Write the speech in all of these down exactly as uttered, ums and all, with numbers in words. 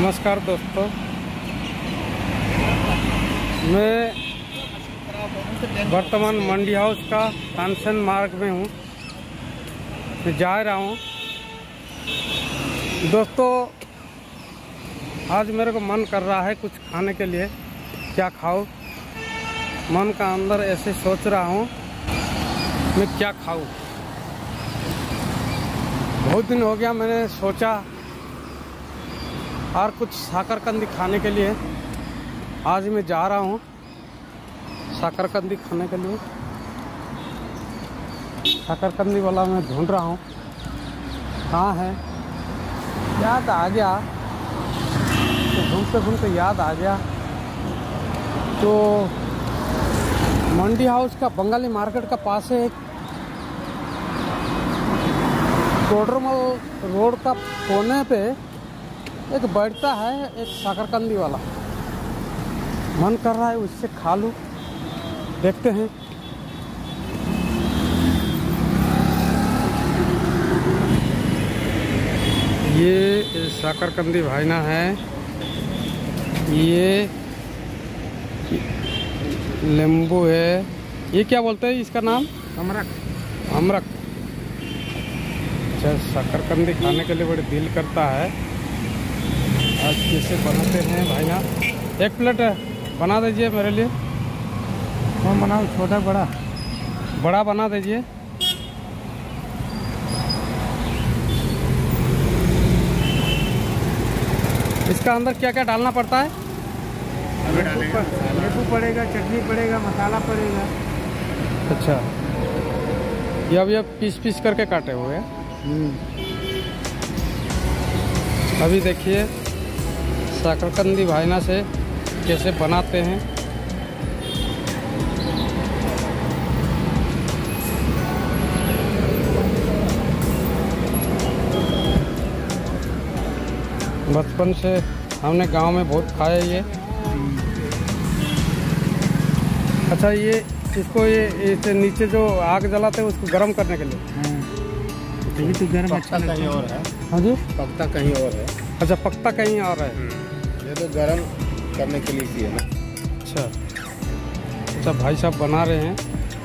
नमस्कार दोस्तों, मैं वर्तमान मंडी हाउस का तानसेन मार्ग में हूँ। मैं जा रहा हूँ। दोस्तों, आज मेरे को मन कर रहा है कुछ खाने के लिए। क्या खाऊं? मन का अंदर ऐसे सोच रहा हूँ मैं क्या खाऊं। बहुत दिन हो गया मैंने सोचा और कुछ शकरकंदी खाने के लिए। आज मैं जा रहा हूँ शकरकंदी खाने के लिए। शकरकंदी वाला मैं ढूंढ रहा हूँ, कहाँ है। याद आ गया, तो ढूंढते ढूंढते याद आ गया तो मंडी हाउस का बंगाली मार्केट का पास है, एक कोडरमल रोड का कोने पे एक बैठता है एक शकरकंदी वाला। मन कर रहा है उससे खा लूं। देखते हैं। ये शकरकंदी भाईना है। ये नींबू है। ये क्या बोलते हैं इसका नाम? अमरक। अमरक। अच्छा, शकरकंदी खाने के लिए बड़ी दिल करता है। आज कैसे बनाते हैं भाई ना? एक प्लेट बना दीजिए मेरे लिए। कौन बनाओ? छोटा बड़ा? बड़ा बना दीजिए। इसका अंदर क्या क्या डालना पड़ता है? नींबू पड़ेगा, चटनी पड़ेगा, मसाला पड़ेगा। अच्छा, ये अब ये पीस पीस करके काटे हुए हैं। अभी देखिए शकरकंदी भाईना से कैसे बनाते हैं। बचपन से हमने गांव में बहुत खाया ये। अच्छा, ये इसको ये इसे नीचे जो आग जलाते हैं उसको गर्म करने के लिए। ये तो गर्म अच्छा कहीं और है। हाँ जी, पकता कहीं और है। अच्छा, पकता कहीं और है। ये तो गर्म करने के लिए किया ना। अच्छा अच्छा, भाई साहब बना रहे हैं।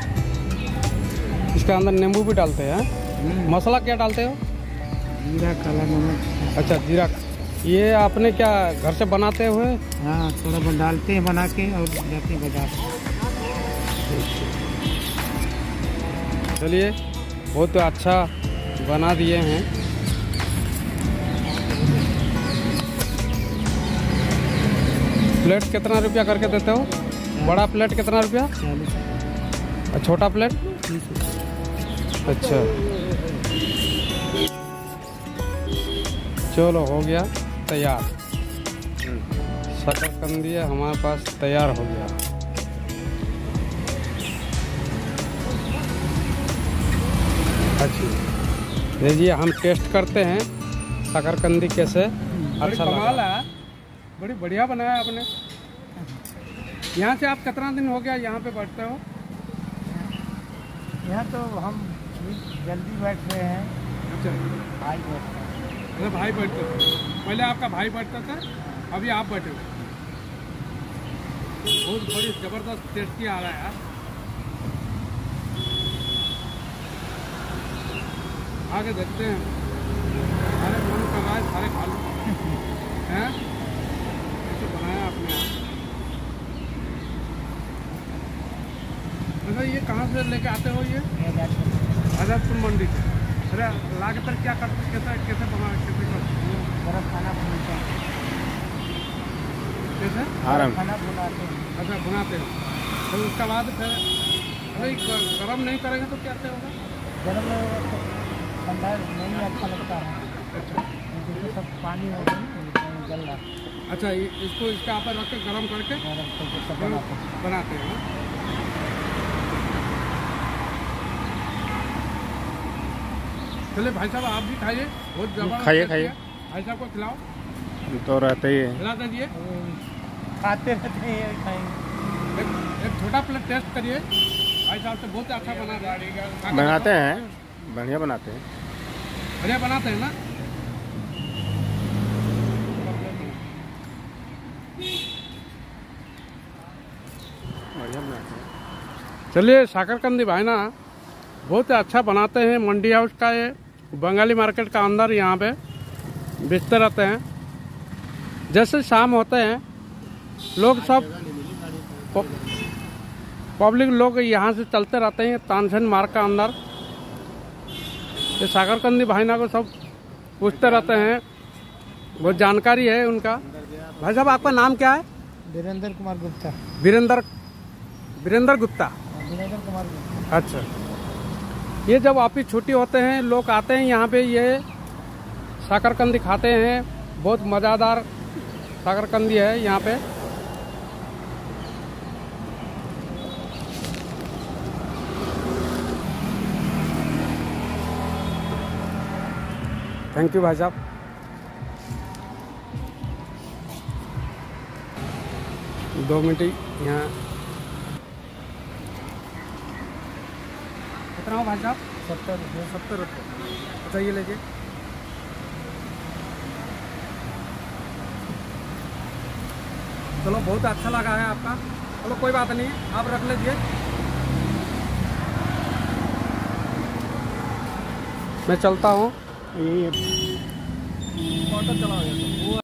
इसके अंदर नींबू भी डालते हैं। मसाला क्या डालते हो? जीरा, काला नमक। अच्छा, जीरा। ये आपने क्या घर से बनाते हुए? हाँ, थोड़ा बहुत डालते हैं बना के और जाते हैं बाजार। चलिए, बहुत अच्छा बना दिए हैं। प्लेट कितना रुपया करके देते हो? बड़ा प्लेट कितना रुपया? चालीस। और छोटा प्लेट? अच्छा, चलो हो गया तैयार। शकरकंदी हमारे पास तैयार हो गया। अच्छा, देखिए हम टेस्ट करते हैं शकरकंदी कैसे। अच्छा कमाल है, बड़ी बढ़िया बनाया आपने। यहाँ से आप कितना दिन हो गया यहाँ पे बैठते हो? यहाँ तो हम जल्दी बैठ रहे हैं। अच्छा, भाई बैठते हैं। अरे भाई बैठते थे पहले, आपका भाई बैठता था, अभी आप बैठे हो। बहुत बड़ी जबरदस्त टेस्टी आ रहा है यार। आगे देखते हैं। सारे मन कर रहा है, सारे खा लो। हैं कैसे बनाया आपने आप? अच्छा, ये कहाँ से लेके आते हो? ये आजादपुर मंडी से। अरे ला के फिर क्या करते, कैसे कैसे बना कैसे करते? गरम खाना बनाते हैं। कैसे आराम खाना बनाते हैं। अच्छा बनाते हो, फिर उसके बाद फिर अरे गरम नहीं करेंगे तो क्या होगा? गरम में होगा तो ठंडा नहीं अच्छा लगता है। अच्छा जैसे सब पानी हो गया जल रहा। अच्छा, ये इसको इसके ऊपर रख के गरम करके गरम करके सब फिर बनाते हैं। बनाते हैं। चलिए भाई साहब, आप भी खाइए। बहुत जबरदस्त खाइए, टेस्टी खाइए। है। भाई साहब को खिलाओ। तो रहते ही है। खिला दीजिए। खाते रहते हैं, खाएंगे। एक, एक छोटा प्लेट टेस्ट करिए। भाई साहब से बहुत अच्छा बना रहे हैं। बनाते हैं, बढ़िया बनाते हैं। बढ़िया बनाते हैं ना। चलिए साकरकंदी भाई ना बहुत अच्छा बनाते हैं। मंडी हाउस का ये बंगाली मार्केट का अंदर यहाँ पे बेचते रहते हैं। जैसे शाम होते हैं लोग सब पब्लिक लोग यहाँ से चलते रहते हैं तानसेन मार्ग का अंदर। ये साकरकंदी भाई ना को सब पूछते रहते हैं, बहुत जानकारी है उनका। भाई साहब आपका नाम क्या है? वीरेंद्र कुमार गुप्ता। वीरेंद्र वीरेंद्र गुप्ता। वीरेंद्र कुमार गुप्ता। अच्छा, ये जब ऑफिस छुट्टी होते हैं लोग आते हैं यहाँ पे, ये साकरकंदी खाते हैं। बहुत मज़ेदार साकरकंदी है यहाँ पे। थैंक यू भाई साहब। दो मिनट यहाँ कितना हो भाई साहब? सत्तर रुपये। सत्तर रुपये। अच्छा ये लीजिए। चलो बहुत अच्छा लगा है आपका। चलो कोई बात नहीं, आप रख लीजिए, मैं चलता हूँ। ये ऑटो चला